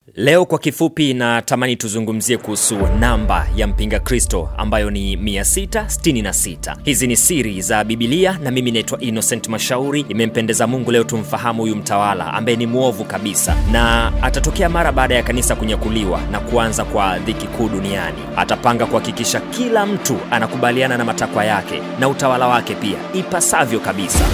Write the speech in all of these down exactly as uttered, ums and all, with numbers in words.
Leo kwa kifupi na tamani tuzungumzie kuhusu namba ya mpinga Kristo ambayo ni mia sita sitini na sita. Hizi ni siri za Biblia na mimi naitwa Innocent Mashauri. Imempendeza Mungu leo tumfahamu huyu mtawala ambaye ni muovu kabisa na atatokea mara baada ya kanisa kunyakuliwa na kuanza kwa dhiki kuu duniani. Atapanga kuhakikisha kila mtu anakubaliana na matakwa yake na utawala wake pia ipasavyo kabisa.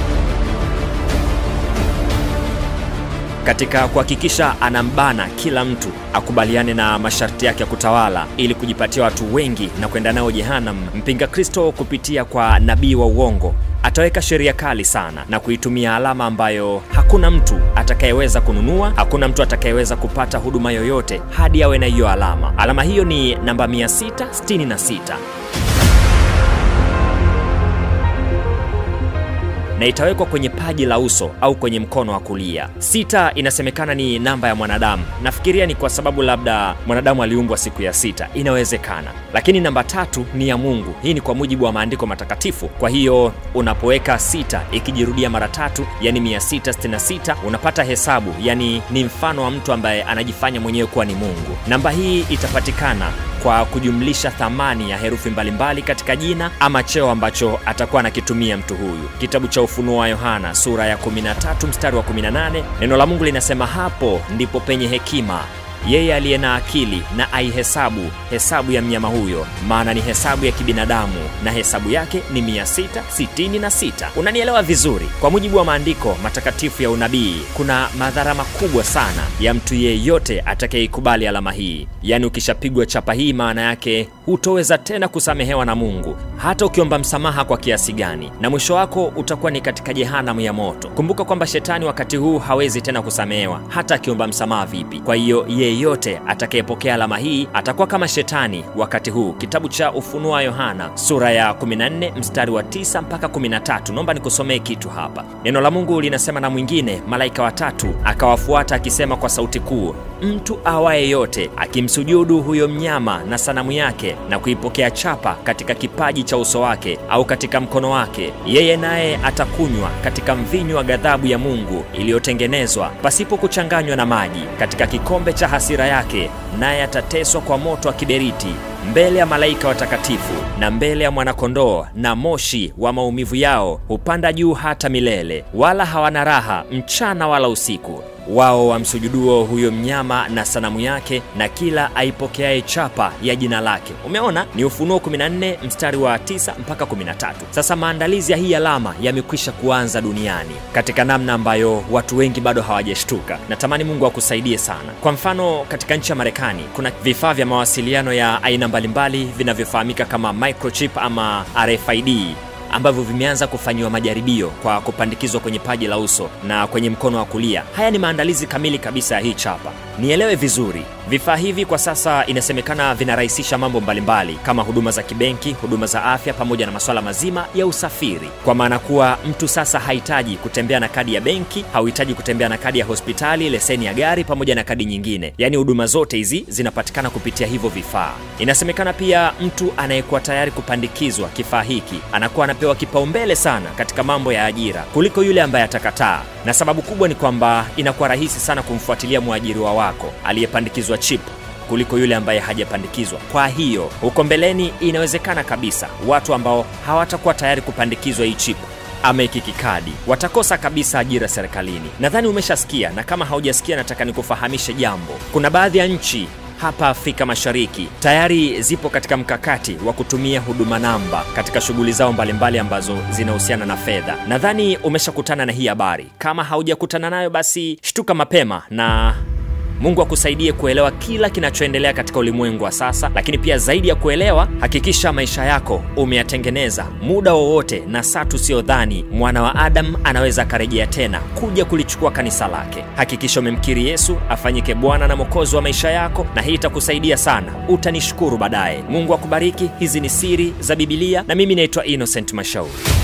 Katika kuhakikisha anambana kila mtu akubaliane na masharti yake ya kutawala ili kujipatia watu wengi na kwenda nao jehanamu, mpinga Kristo kupitia kwa nabii wa uongo ataweka sheria kali sana na kuitumia alama ambayo hakuna mtu atakayeweza kununua, hakuna mtu atakayeweza kupata huduma yoyote hadi awe na hiyo alama. Alama hiyo ni namba mia sita sitini na sita. Na itawekwa kwenye paji la uso au kwenye mkono wa kulia. Sita inasemekana ni namba ya mwanadamu. Nafikiria ni kwa sababu labda mwanadamu aliumbwa siku ya sita. Inawezekana. Lakini namba tatu ni ya Mungu. Hii ni kwa mujibu wa maandiko matakatifu. Kwa hiyo unapoweka sita ikijirudia mara tatu, yani mia sita sitini na sita, unapata hesabu, yani ni mfano wa mtu ambaye anajifanya mwenyewe kuwa ni Mungu. Namba hii itapatikana kwa kujumlisha thamani ya herufi mbalimbali katika jina ama cheo ambacho atakuwa anakitumia mtu huyu. Kitabu cha Ufunuo wa Yohana sura ya kumi na tatu mstari wa kumi na nane, neno la Mungu linasema, hapo ndipo penye hekima yeye aliye na akili na aihesabu hesabu ya mnyama huyo, maana ni hesabu ya kibinadamu na hesabu yake ni mia sita sitini na sita. Unanielewa vizuri? Kwa mujibu wa maandiko matakatifu ya unabii, kuna madhara makubwa sana ya mtu yeyote atakayekubali alama hii. Yaani ukishapigwa chapa hii, maana yake hutoweza tena kusamehewa na Mungu hata ukiomba msamaha kwa kiasi gani, na mwisho wako utakuwa ni katika jehanamu ya moto. Kumbuka kwamba shetani wakati huu hawezi tena kusamehewa hata akiomba msamaha vipi. Kwa hiyo yeyote atakayepokea alama hii atakuwa kama shetani wakati huu. Kitabu cha Ufunuo wa Yohana sura ya kumi na nne mstari wa tisa mpaka kumi na tatu. Naomba nikusomee kitu hapa. Neno la Mungu linasema, na mwingine malaika watatu akawafuata akisema kwa sauti kuu, mtu awaye yote akimsujudu huyo mnyama na sanamu yake na kuipokea chapa katika kipaji cha uso wake au katika mkono wake, yeye naye atakunywa katika mvinyo wa ghadhabu ya Mungu iliyotengenezwa pasipo kuchanganywa na maji katika kikombe cha hasira yake, naye atateswa kwa moto wa kiberiti mbele ya malaika watakatifu na mbele ya mwanakondoo, na moshi wa maumivu yao hupanda juu hata milele, wala hawana raha mchana wala usiku. Wao wamsujuduo huyo mnyama na sanamu yake na kila aipokeaye chapa ya jina lake. Umeona? Ni Ufunuo kumi na nne mstari wa tisa mpaka kumi na tatu. Sasa maandalizi ya hii alama yamekwisha kuanza duniani katika namna ambayo watu wengi bado hawajashtuka. Natamani Mungu akusaidie sana. Kwa mfano, katika nchi ya Marekani kuna vifaa vya mawasiliano ya aina mbalimbali vinavyofahamika kama microchip ama R F I D ambavyo vimeanza kufanywa majaribio kwa kupandikizwa kwenye paji la uso na kwenye mkono wa kulia. Haya ni maandalizi kamili kabisa ya hii chapa. Nielewe vizuri, vifaa hivi kwa sasa inasemekana vinarahisisha mambo mbalimbali kama huduma za kibenki, huduma za afya pamoja na masuala mazima ya usafiri. Kwa maana kuwa mtu sasa hahitaji kutembea na kadi ya benki, hauhitaji kutembea na kadi ya hospitali, leseni ya gari pamoja na kadi nyingine. Yaani huduma zote hizi zinapatikana kupitia hivyo vifaa. Inasemekana pia mtu anayekuwa tayari kupandikizwa kifaa hiki anakuwa anapewa kipaumbele sana katika mambo ya ajira kuliko yule ambaye atakataa. Na sababu kubwa ni kwamba inakuwa rahisi sana kumfuatilia mwajiriwa wako aliyepandikizwa chip kuliko yule ambaye hajapandikizwa. Kwa hiyo huko mbeleni inawezekana kabisa watu ambao hawatakuwa tayari kupandikizwa hii chip ama kikikadi watakosa kabisa ajira serikalini. Nadhani umeshasikia, na kama haujasikia nataka nikufahamishe jambo. Kuna baadhi ya nchi hapa Afrika Mashariki tayari zipo katika mkakati wa kutumia huduma namba katika shughuli zao mbalimbali ambazo zinahusiana na fedha. Nadhani umeshakutana na hii habari. Kama haujakutana nayo basi shtuka mapema, na Mungu akusaidie kuelewa kila kinachoendelea katika ulimwengu wa sasa. Lakini pia zaidi ya kuelewa, hakikisha maisha yako umeyatengeneza muda wowote na saa tusiyodhani mwana wa Adam anaweza karejea tena kuja kulichukua kanisa lake. Hakikisha umemkiri Yesu afanyike Bwana na Mwokozi wa maisha yako, na hii itakusaidia sana. Utanishukuru baadaye. Mungu akubariki. Hizi ni siri za Biblia na mimi naitwa Innocent Mashauri.